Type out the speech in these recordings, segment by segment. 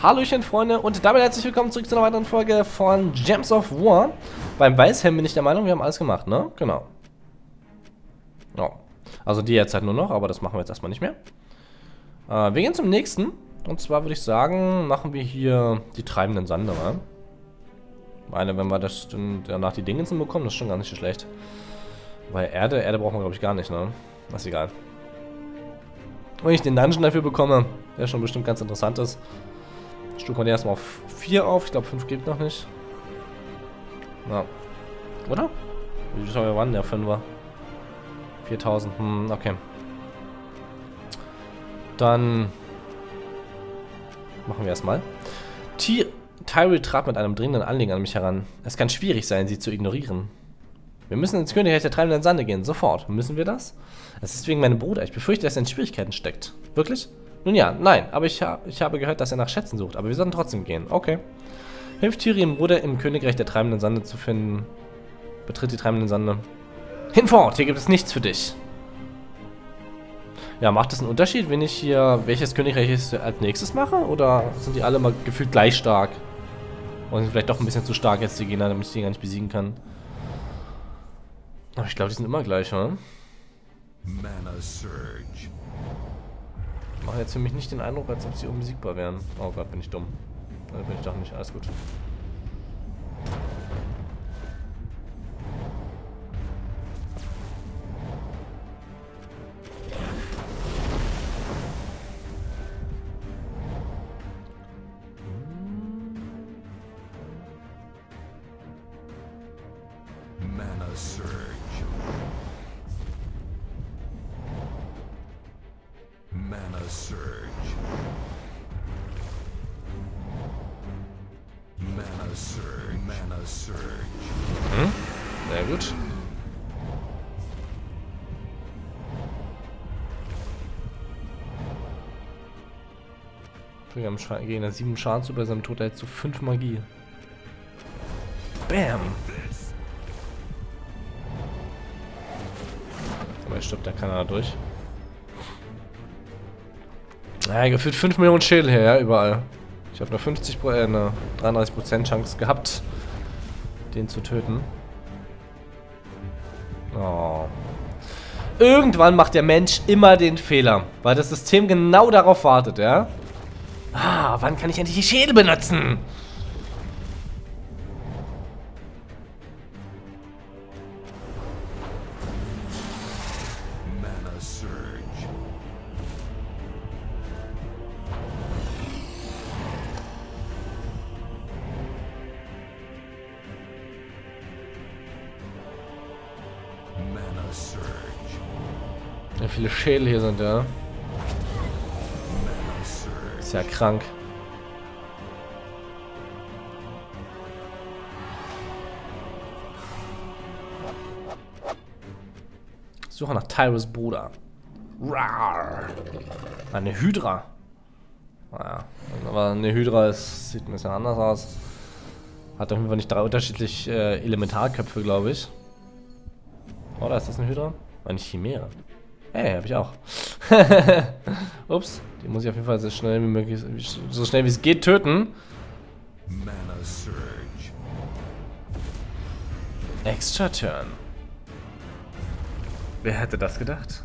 Hallöchen Freunde und damit herzlich willkommen zurück zu einer weiteren Folge von Gems of War. Beim Weißhelm bin ich der Meinung, wir haben alles gemacht, ne? Genau. Ja. Also die jetzt halt nur noch, aber das machen wir jetzt erstmal nicht mehr. Wir gehen zum nächsten. Und zwar würde ich sagen, machen wir hier die treibenden Sande, ne? Meine, wenn wir das dann danach die Dinge bekommen, das ist schon gar nicht so schlecht. Weil Erde brauchen wir glaube ich gar nicht, ne? Das ist egal. Wenn ich den Dungeon dafür bekomme, der schon bestimmt ganz interessant ist. Stufen wir den erstmal auf 4 auf. Ich glaube 5 geht noch nicht. Ja. Oder? Wie viel wir waren der 5er? 4000. Okay. Dann machen wir erstmal. Tyrell trat mit einem dringenden Anliegen an mich heran. Es kann schwierig sein, sie zu ignorieren. Wir müssen ins Königreich der treibenden Sande gehen. Sofort. Müssen wir das? Es ist wegen meinem Bruder. Ich befürchte, dass er in Schwierigkeiten steckt. Wirklich? Nun ja, nein. Aber ich habe gehört, dass er nach Schätzen sucht. Aber wir sollten trotzdem gehen. Okay. Hilft Tyrion ihrem Bruder im Königreich der treibenden Sande zu finden. Betritt die treibenden Sande. Hinfort! Hier gibt es nichts für dich. Ja, macht das einen Unterschied, wenn ich hier welches Königreich ich als nächstes mache? Oder sind die alle mal gefühlt gleich stark? Oder sind vielleicht doch ein bisschen zu stark jetzt die Gegner, damit ich die gar nicht besiegen kann? Aber ich glaube, die sind immer gleich, oder? Mana Surge. Machen jetzt für mich nicht den Eindruck, als ob sie unbesiegbar wären. Oh Gott, bin ich dumm. Da bin ich doch nicht. Alles gut. Mana Surge. Mana Surge. Mana Surge. Mana Surge. Sehr gut. Wir haben Gegner 7 Schaden zu, bei seinem Tod erhält zu 5 Magie. Bam! Aber er stirbt ja keiner durch. Ja, gefühlt 5 Millionen Schädel hier, ja, überall. Ich habe nur eine 33% Chance gehabt, den zu töten. Oh. Irgendwann macht der Mensch immer den Fehler, weil das System genau darauf wartet, ja? Ah, wann kann ich endlich die Schädel benutzen? Mana Surge. Mana Surge. Wie viele Schädel hier sind, ja? Mana Surge. Ist ja krank. Suche nach Tyrells Bruder. Rar. Eine Hydra. Naja, aber eine Hydra sieht ein bisschen anders aus. Hat auf jeden Fall nicht 3 unterschiedliche Elementarköpfe, glaube ich. Oder ist das eine Hydra? Eine Chimäre. Hey, habe ich auch. Ups, die muss ich auf jeden Fall so schnell wie möglich, so schnell wie es geht, töten. Mana Surge. Extra Turn. Wer hätte das gedacht?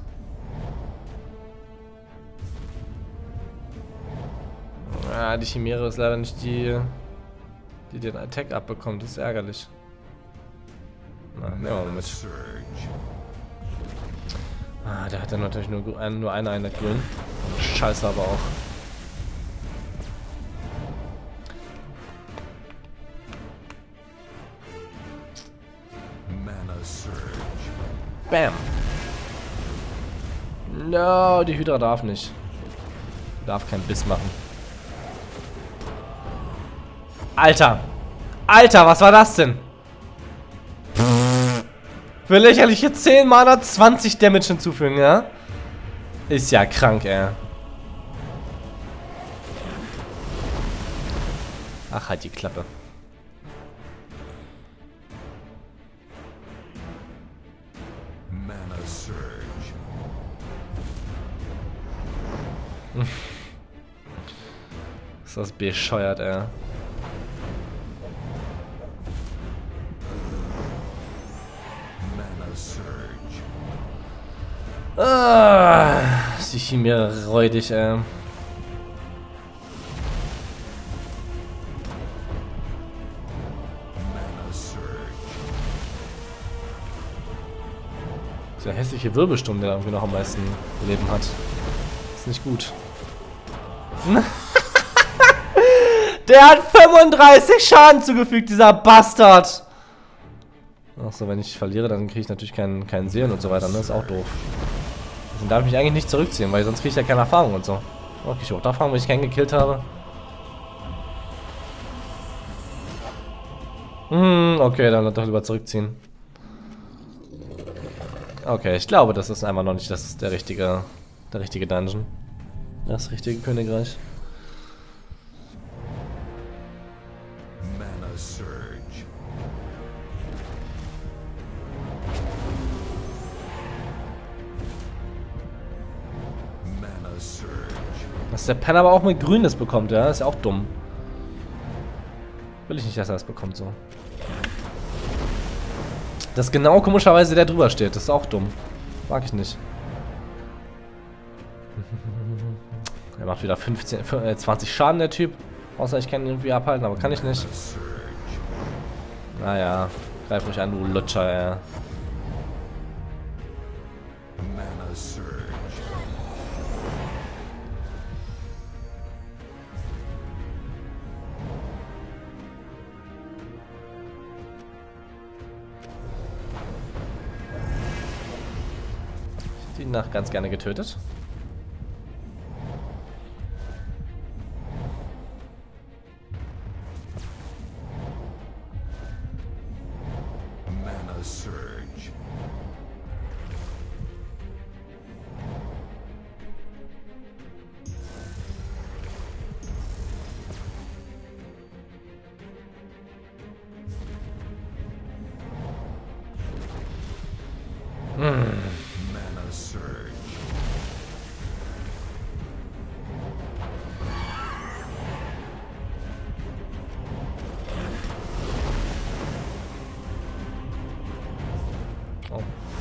Ah, die Chimäre ist leider nicht die den Attack abbekommt. Das ist ärgerlich. Na, nehmen wir mal mit. Surge. Ah, der hat ja natürlich nur eine Einheit grün. Scheiße aber auch. Mana Surge. Bam. No, die Hydra darf nicht. Darf keinen Biss machen. Alter. Alter, was war das denn? Für lächerliche 10 Mana 20 Damage hinzufügen, ja? Ist ja krank, ey. Ach, halt die Klappe. Mana Surge. Ist das bescheuert, ey. Mana surge. Ah, ist die Chimäre räudig, ey. Mana surge. Dieser hässliche Wirbelsturm, der irgendwie noch am meisten Leben hat. Ist nicht gut. Der hat 35 Schaden zugefügt, dieser Bastard! Achso, wenn ich verliere, dann kriege ich natürlich keinen Seelen und so weiter, ne? Das ist auch doof. Dann darf ich mich eigentlich nicht zurückziehen, weil sonst kriege ich ja keine Erfahrung und so. Okay, ich auch da fragen, wenn ich keinen gekillt habe. Okay, dann doch lieber zurückziehen. Okay, ich glaube, das ist einfach noch nicht der richtige Dungeon. Das richtige Königreich. Mana surge. Mana surge. Dass der Penner aber auch mit Grünes bekommt, ja, ist ja auch dumm. Will ich nicht, dass er das bekommt, so. Dass genau komischerweise der drüber steht, das ist auch dumm. Mag ich nicht. Er macht wieder 20 Schaden, der Typ. Außer ich kann ihn irgendwie abhalten, aber kann ich nicht. Surge. Naja, greif mich an, du Lutscher, ey. Mana surge. Ich hätte ihn nach ganz gerne getötet. Mana surge. Mana surge. Oh.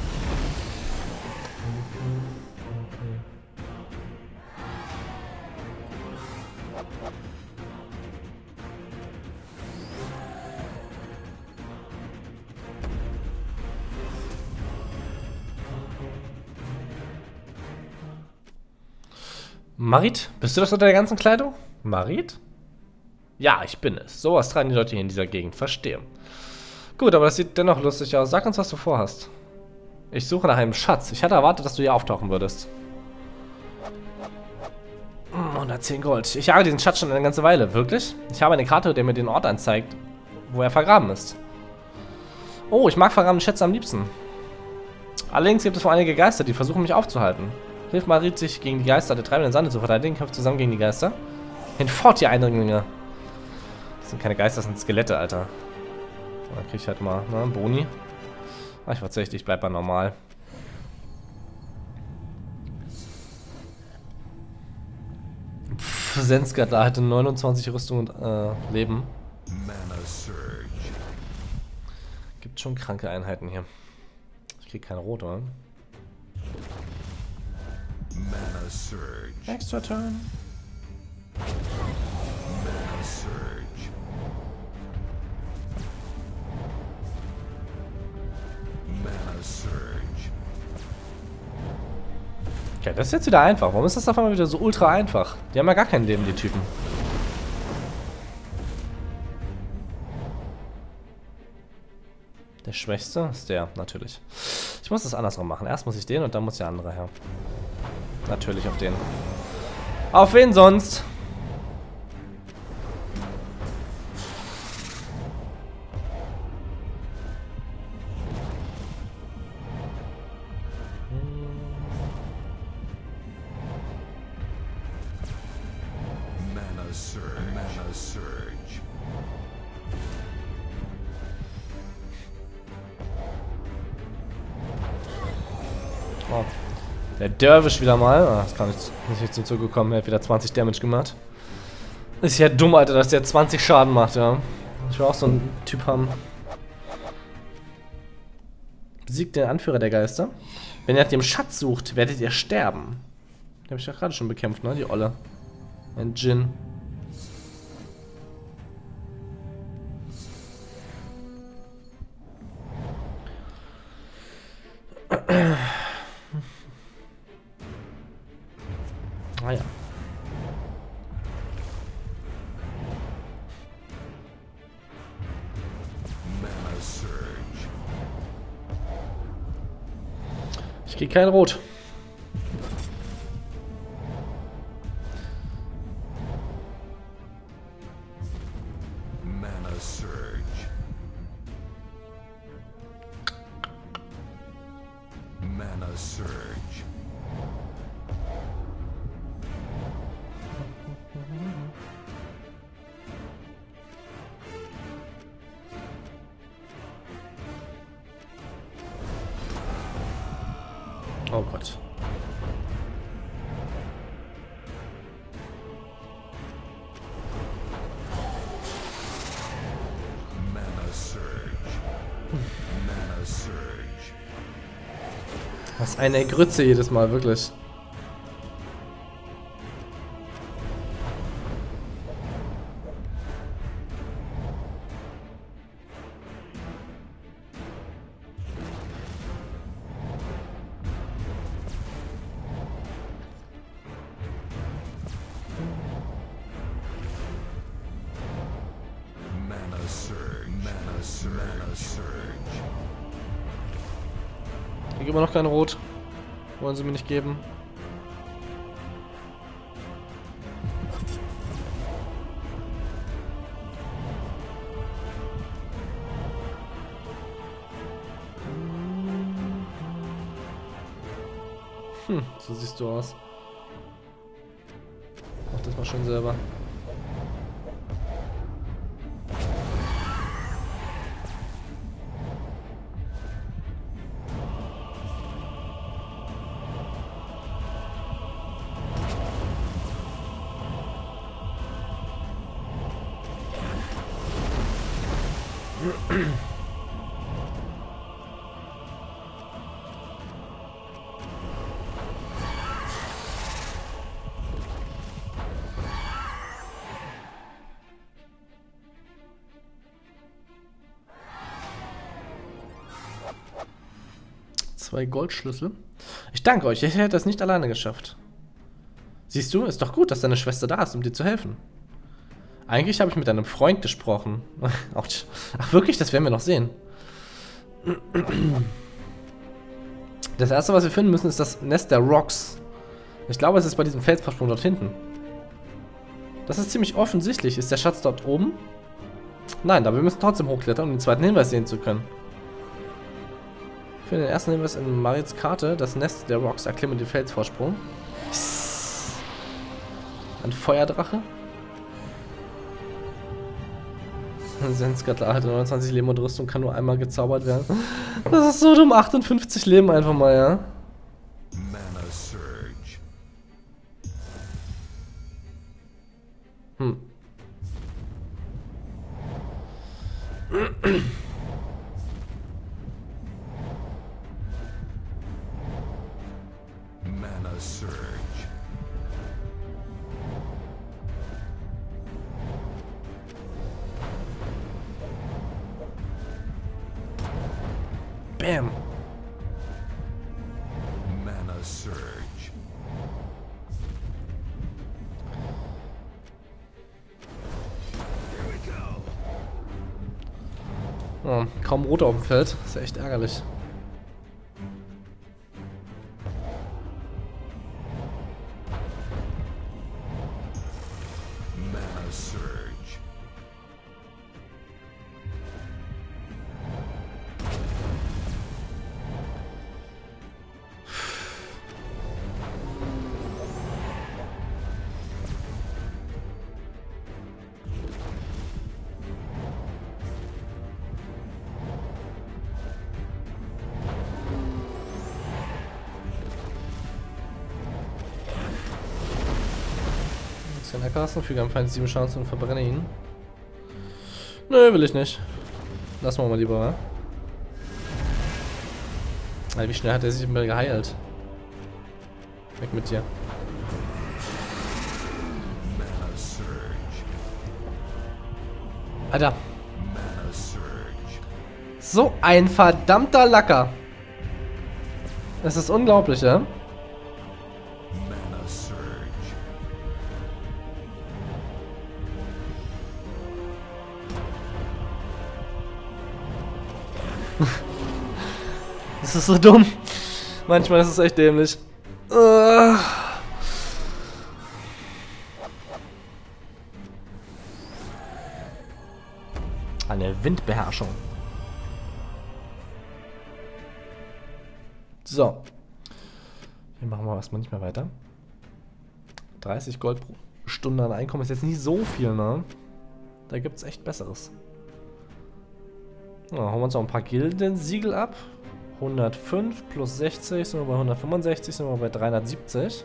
Marit, bist du das unter der ganzen Kleidung? Marit? Ja, ich bin es. Sowas tragen die Leute hier in dieser Gegend. Verstehe. Gut, aber das sieht dennoch lustig aus. Sag uns, was du vorhast. Ich suche nach einem Schatz. Ich hatte erwartet, dass du hier auftauchen würdest. 110 Gold. Ich jage diesen Schatz schon eine ganze Weile. Wirklich? Ich habe eine Karte, die mir den Ort anzeigt, wo er vergraben ist. Oh, ich mag vergrabene Schätze am liebsten. Allerdings gibt es wohl einige Geister, die versuchen, mich aufzuhalten. Hilf Marit, sich gegen die Geister der treibenden Sande zu verteidigen. Kämpft zusammen gegen die Geister. Hinfort, die Eindringlinge. Das sind keine Geister, das sind Skelette, Alter. Da krieg ich halt mal, ne, Boni. Ah, ich verzichte, ich bleib mal normal. Sensgard da hatte 29 Rüstung und Leben. Mana surge. Gibt schon kranke Einheiten hier. Ich krieg keine rote, oder? Mana surge. Extra Turn. Mana surge. Mana surge. Okay, das ist jetzt wieder einfach. Warum ist das auf einmal wieder so ultra einfach? Die haben ja gar kein Leben, die Typen. Der Schwächste ist der, natürlich. Ich muss das andersrum machen. Erst muss ich den und dann muss der andere her. Natürlich auf den. Auf wen sonst? Mana surge. Mana surge. Oh. Der Dervish wieder mal. Ah, das kann nicht zum Zug gekommen. Er hat wieder 20 Damage gemacht. Ist ja dumm, Alter, dass der 20 Schaden macht, ja. Ich will auch so einen Typ haben. Besiegt den Anführer der Geister. Wenn ihr nach dem Schatz sucht, werdet ihr sterben. Den habe ich ja gerade schon bekämpft, ne? Die Olle. Ein Djinn. Ah ja. Mana surge. Ich krieg kein Rot. Mana surge. Mana surge. Oh Gott. Mana surge. Mana surge. Was eine Grütze jedes Mal, wirklich. Mana surge. Mana surge. Mana surge. Ich krieg immer noch kein Rot. Wollen sie mir nicht geben. So siehst du aus. Mach das mal schön selber. Zwei Goldschlüssel. Ich danke euch, ich hätte das nicht alleine geschafft. Siehst du, ist doch gut, dass deine Schwester da ist, um dir zu helfen. Eigentlich habe ich mit einem Freund gesprochen. Autsch. Ach wirklich, das werden wir noch sehen. Das erste, was wir finden müssen, ist das Nest der Rocks. Ich glaube, es ist bei diesem Felsvorsprung dort hinten. Das ist ziemlich offensichtlich. Ist der Schatz dort oben? Nein, aber wir müssen trotzdem hochklettern, um den zweiten Hinweis sehen zu können. Für den ersten Hinweis in Marits Karte, das Nest der Rocks, erklimme den Felsvorsprung. Ein Feuerdrache. Sensgatter hatte 29 Leben und Rüstung, kann nur einmal gezaubert werden. Das ist so dumm, 58 Leben einfach mal, ja. Mana surge. Mana surge. Bam. Mana surge. Here we go. Oh, kaum Rote auf dem Feld. Ist ja echt ärgerlich. Mana surge. Erkasten, füge am Feind 7 Schaden und verbrenne ihn. Nö, will ich nicht. Lassen wir mal lieber, wa? Alter, wie schnell hat er sich immer geheilt? Weg mit dir. Mana surge. Alter. Mana surge. So ein verdammter Lacker. Das ist unglaublich, ja? Mana surge. Das ist so dumm. Manchmal ist es echt dämlich. Eine Windbeherrschung. So. Hier machen wir erstmal nicht mehr weiter. 30 Gold pro Stunde an Einkommen ist jetzt nicht so viel, ne? Da gibt es echt Besseres. Ja, hauen wir uns noch ein paar Gildensiegel ab. 105 plus 60 sind wir bei 165, sind wir bei 370.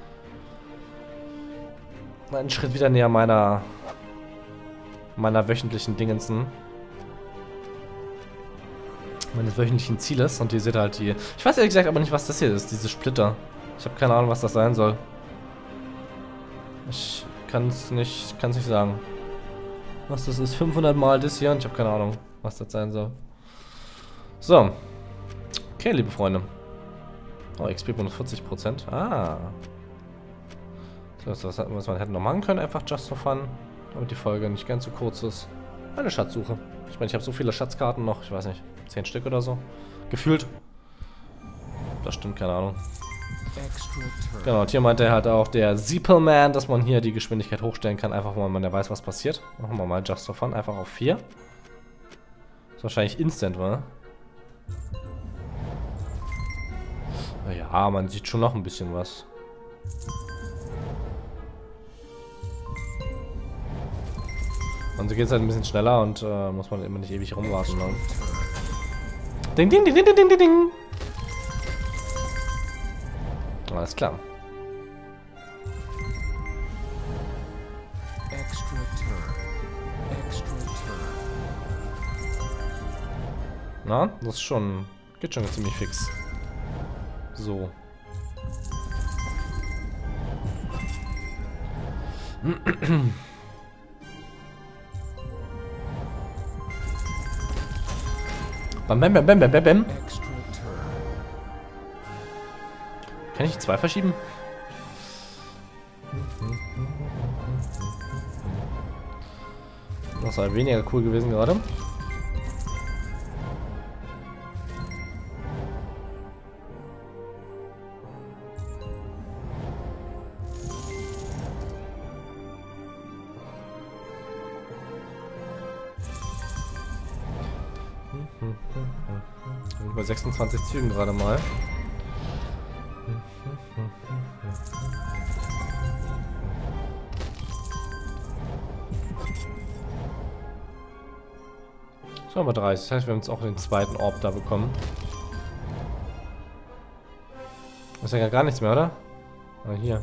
Einen Schritt wieder näher meiner wöchentlichen Dingensen. Meines wöchentlichen Zieles. Und ihr seht halt die... Ich weiß ehrlich gesagt aber nicht, was das hier ist, diese Splitter. Ich habe keine Ahnung, was das sein soll. Ich kann es nicht sagen. Was das ist, 500 Mal das hier und ich habe keine Ahnung, was das sein soll. So. Okay, liebe Freunde. Oh, XP-Bonus 40%. Ah. So, das ist das, was man hätte noch machen können, einfach just for fun. Damit die Folge nicht ganz so kurz ist. Eine Schatzsuche. Ich meine, ich habe so viele Schatzkarten noch, ich weiß nicht, 10 Stück oder so. Gefühlt. Das stimmt, keine Ahnung. Genau, und hier meinte er halt auch der Seepleman, dass man hier die Geschwindigkeit hochstellen kann, einfach weil man ja weiß, was passiert. Machen wir mal just for fun, einfach auf 4. Ist wahrscheinlich instant, wa? Ja, man sieht schon noch ein bisschen was. Und so geht es halt ein bisschen schneller und muss man immer nicht ewig rumwarten. Ne? Ding, ding, ding, ding, ding, ding, ding. Alles klar. Extra turn. Extra turn. Na, das ist schon... Geht schon ziemlich fix. So. Bam, bam, bam, bam, bam, bam. Kann ich 2 verschieben? Das war weniger cool gewesen gerade. Bei 26 Zügen gerade mal. Schon mal 30. Das heißt, wir haben jetzt auch den zweiten Orb da bekommen. Das ist ja gar nichts mehr, oder? Ah, hier.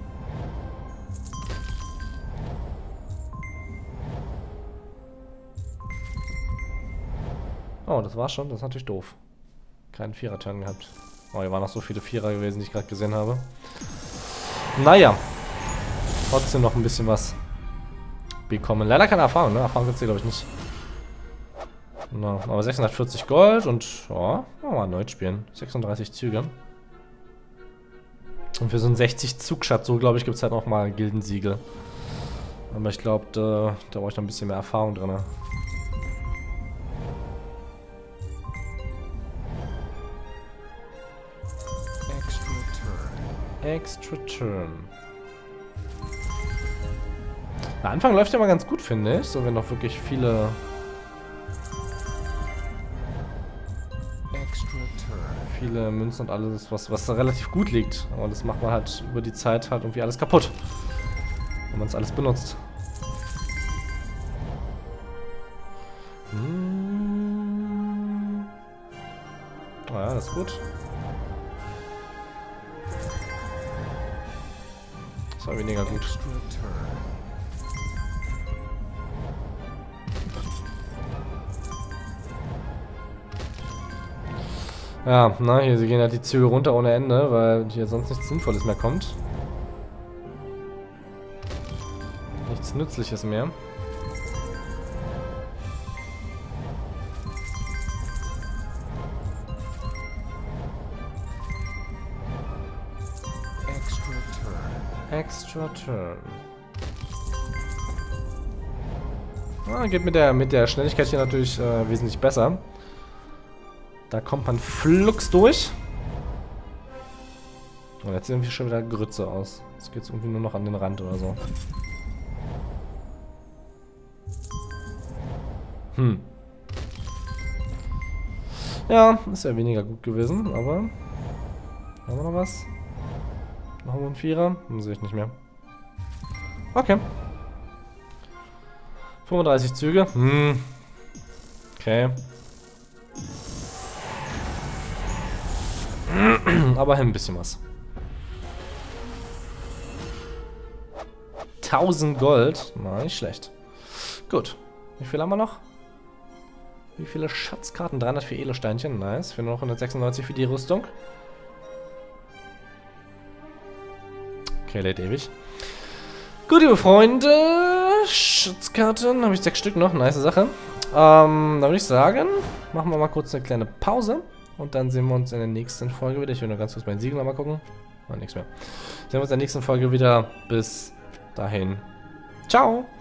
Oh, das war's schon. Das ist natürlich doof. Keinen Vierer-Turn gehabt. Oh, hier waren noch so viele Vierer gewesen, die ich gerade gesehen habe. Naja. Trotzdem noch ein bisschen was bekommen. Leider keine Erfahrung, ne? Erfahrung gibt's hier, glaube ich, nicht. No, aber 640 Gold und ja, mal erneut spielen. 36 Züge. Und für so einen 60 Zugschatz, so glaube ich, gibt es halt noch mal Gildensiegel. Aber ich glaube, da brauche ich noch ein bisschen mehr Erfahrung drin. Extra Turn. Der Anfang läuft ja mal ganz gut, finde ich. So, wenn noch wirklich viele... viele Münzen und alles, was da relativ gut liegt. Aber das macht man halt über die Zeit halt irgendwie alles kaputt. Wenn man es alles benutzt. Oh ja, das ist gut. Das war weniger gut. Extra turn. Ja, na, hier gehen halt die Züge runter ohne Ende, weil hier sonst nichts Sinnvolles mehr kommt. Nichts Nützliches mehr. Extra turn. Extra Turn. Ah, geht mit der Schnelligkeit hier natürlich wesentlich besser. Da kommt man flugs durch. Und jetzt sieht irgendwie schon wieder Grütze aus. Jetzt geht es irgendwie nur noch an den Rand oder so. Ja, ist ja weniger gut gewesen, aber... Haben wir noch was? Noch einen Vierer? Den sehe ich nicht mehr. Okay. 35 Züge. Okay. Aber ein bisschen was. 1000 Gold. Na, nicht schlecht. Gut. Wie viel haben wir noch? Wie viele Schatzkarten? 304 Edelsteinchen. Nice. Wir haben noch 196 für die Rüstung. Okay, lädt ewig. Gut, liebe Freunde. Schatzkarten. Habe ich 6 Stück noch. Nice Sache. Dann würde ich sagen, machen wir mal kurz eine kleine Pause. Und dann sehen wir uns in der nächsten Folge wieder. Ich will nur ganz kurz meinen Siegel nochmal gucken. Nichts mehr. Sehen wir uns in der nächsten Folge wieder. Bis dahin. Ciao.